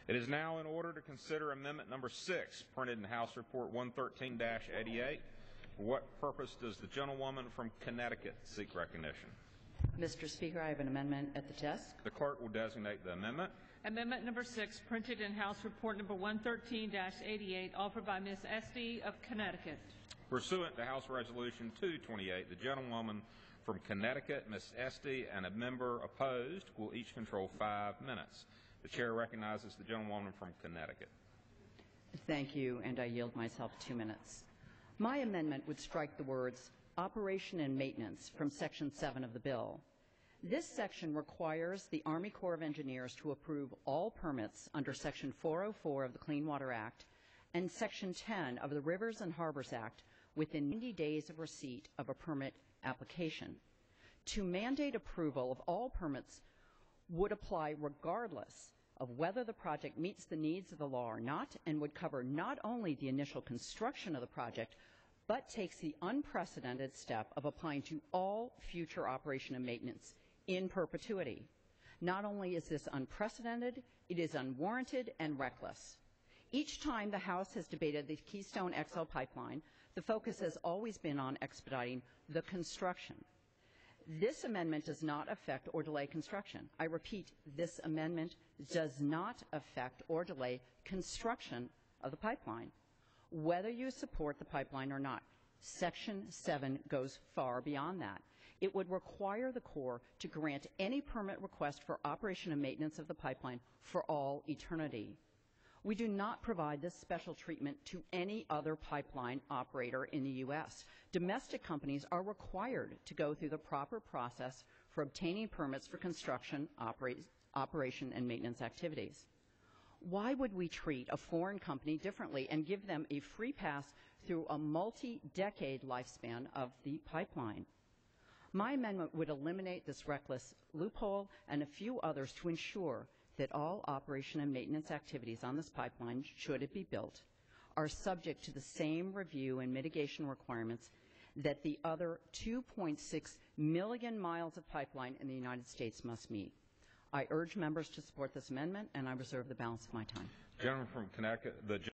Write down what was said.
It is now in order to consider Amendment Number 6, printed in House Report 113-88. For what purpose does the gentlewoman from Connecticut seek recognition? Mr. Speaker, I have an amendment at the desk. The clerk will designate the amendment. Amendment Number 6, printed in House Report Number 113-88, offered by Ms. Esty of Connecticut. Pursuant to House Resolution 228, the gentlewoman from Connecticut, Ms. Esty, and a member opposed will each control 5 minutes. The chair recognizes the gentlewoman from Connecticut. Thank you, and I yield myself 2 minutes. My amendment would strike the words operation and maintenance from Section 7 of the bill. This section requires the Army Corps of Engineers to approve all permits under Section 404 of the Clean Water Act and Section 10 of the Rivers and Harbors Act within 90 days of receipt of a permit application. To mandate approval of all permits would apply regardless of whether the project meets the needs of the law or not, and would cover not only the initial construction of the project, but takes the unprecedented step of applying to all future operation and maintenance in perpetuity. Not only is this unprecedented, it is unwarranted and reckless. Each time the House has debated the Keystone XL pipeline, the focus has always been on expediting the construction. This amendment does not affect or delay construction. I repeat, this amendment does not affect or delay construction of the pipeline, whether you support the pipeline or not. Section 7 goes far beyond that. It would require the Corps to grant any permit request for operation and maintenance of the pipeline for all eternity. We do not provide this special treatment to any other pipeline operator in the U.S. Domestic companies are required to go through the proper process for obtaining permits for construction, operation, and maintenance activities. Why would we treat a foreign company differently and give them a free pass through a multi-decade lifespan of the pipeline? My amendment would eliminate this reckless loophole and a few others to ensure that all operation and maintenance activities on this pipeline, should it be built, are subject to the same review and mitigation requirements that the other 2.6 million miles of pipeline in the United States must meet. I urge members to support this amendment, and I reserve the balance of my time. Gentleman from Connecticut,